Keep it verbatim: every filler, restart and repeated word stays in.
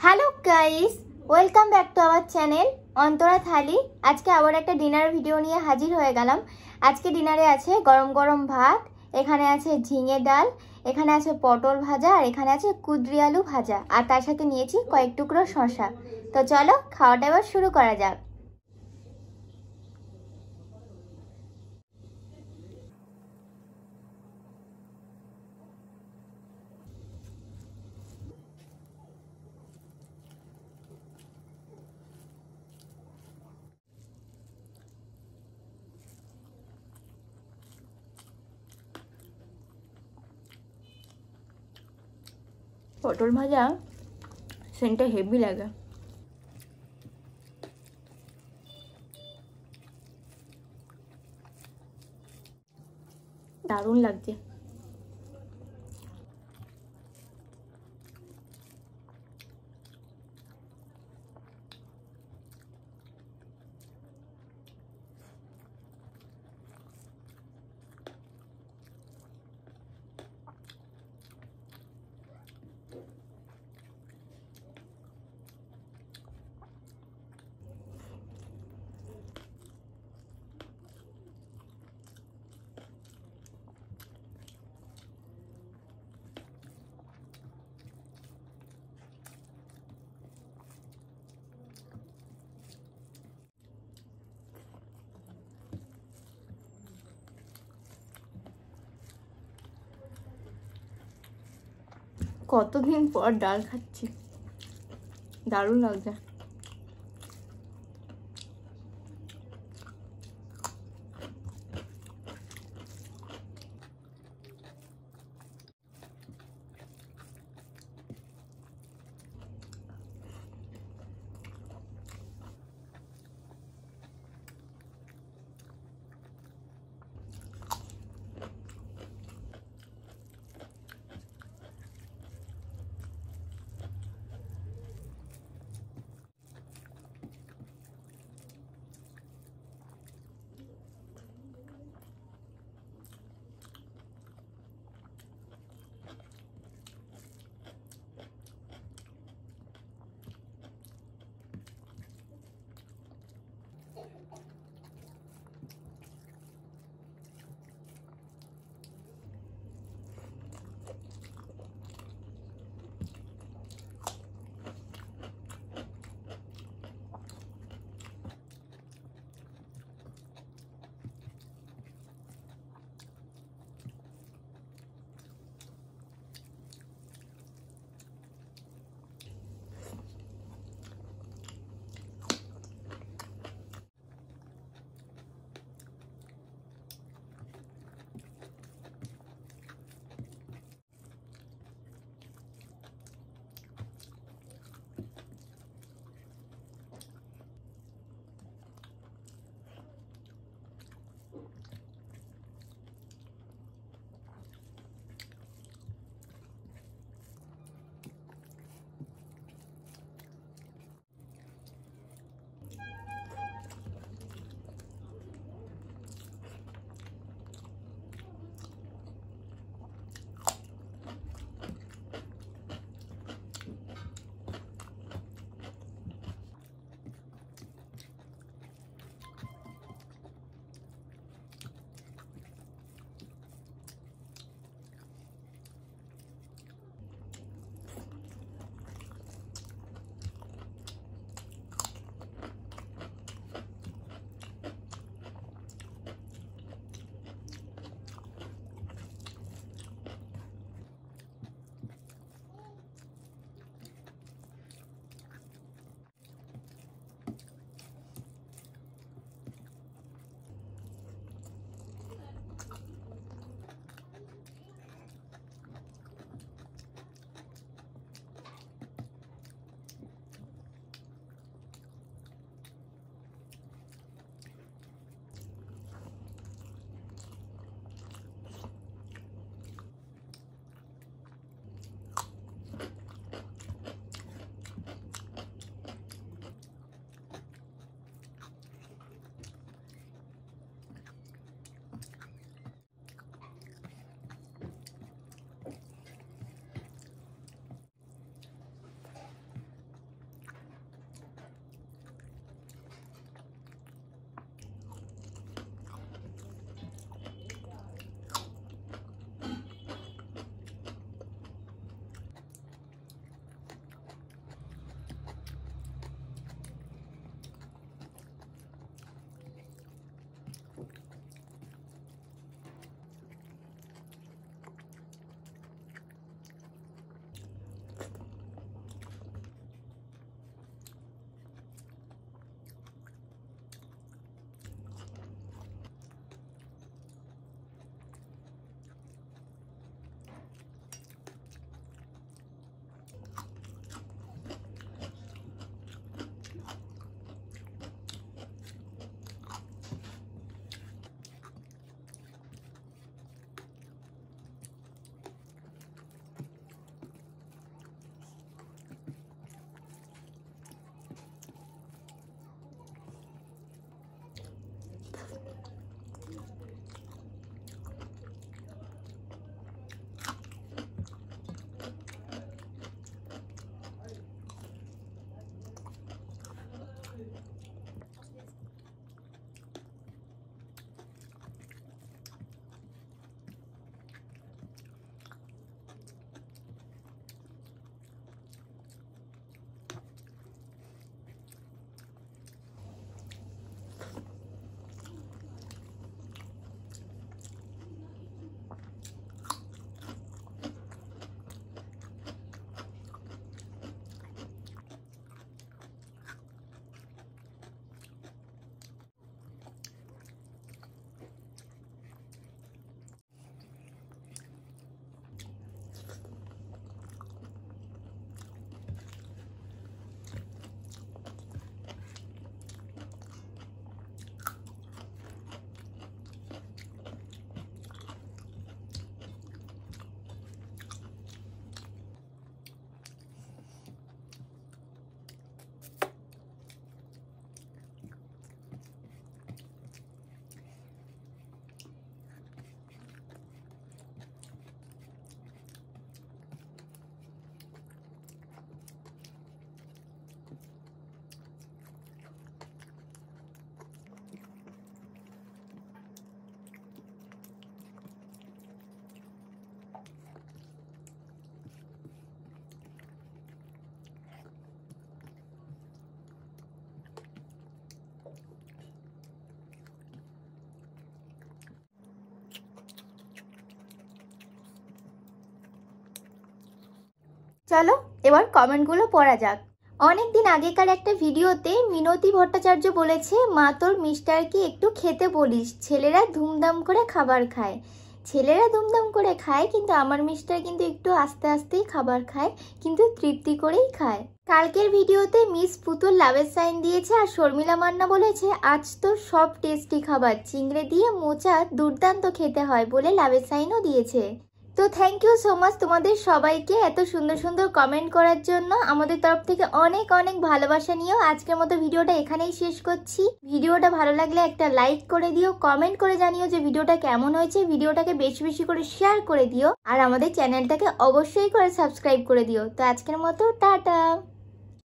Hello guys, welcome back to our channel Antara Thali. আজকে আবার একটা ডিনার ভিডিও নিয়ে হাজির হয়ে গেলাম। আজকে ডিনারে আছে গরম গরম ভাত, এখানে আছে ঝিঙে ডাল, এখানে আছে পটল ভাজা, আর এখানে আছে কুদরি আলু ভাজা, আর তার সাথে নিয়েছি কয়েক টুকরো শসা। তো চলো খাওয়াটা এবার শুরু করা যাক। পটল ভাজা সেন্টটা হেভি লাগে। দারুণ লাগছে। কতদিন পর ডাল খাচ্ছি, দারুণ লাগছে। চলো এবার কমেন্টগুলো পড়া যাক। অনেক দিন আগেকার একটা ভিডিওতে মিনতি ভট্টাচার্য বলেছে, মা তোর মিস্টারকে একটু খেতে বলিস, ছেলেরা ধুমধাম করে খাবার খায়। ছেলেরা ধুমধাম করে খায়, কিন্তু আমার মিস্টার কিন্তু একটু আস্তে আস্তেই খাবার খায়, কিন্তু তৃপ্তি করেই খায়। কালকের ভিডিওতে মিস পুতুল লাভের সাইন দিয়েছে, আর শর্মিলা মান্না বলেছে আজ তো সব টেস্টি খাবার, চিংড়ে দিয়ে মোচা দুর্দান্ত খেতে হয় বলে লাভের সাইনও দিয়েছে। তো থ্যাংক ইউ সো মাচ তোমাদের সবাইকে এত সুন্দর সুন্দর কমেন্ট করার জন্য। আমাদের তরফ থেকে অনেক অনেক ভালোবাসা নিও। আজকের মতো ভিডিওটা এখানেই শেষ করছি। ভিডিওটা ভালো লাগলে একটা লাইক করে দিও, কমেন্ট করে জানিও যে ভিডিওটা কেমন হয়েছে। ভিডিওটাকে বেশি বেশি করে শেয়ার করে দিও, আর আমাদের চ্যানেলটাকে অবশ্যই করে সাবস্ক্রাইব করে দিও। তো আজকের মতো টাটা।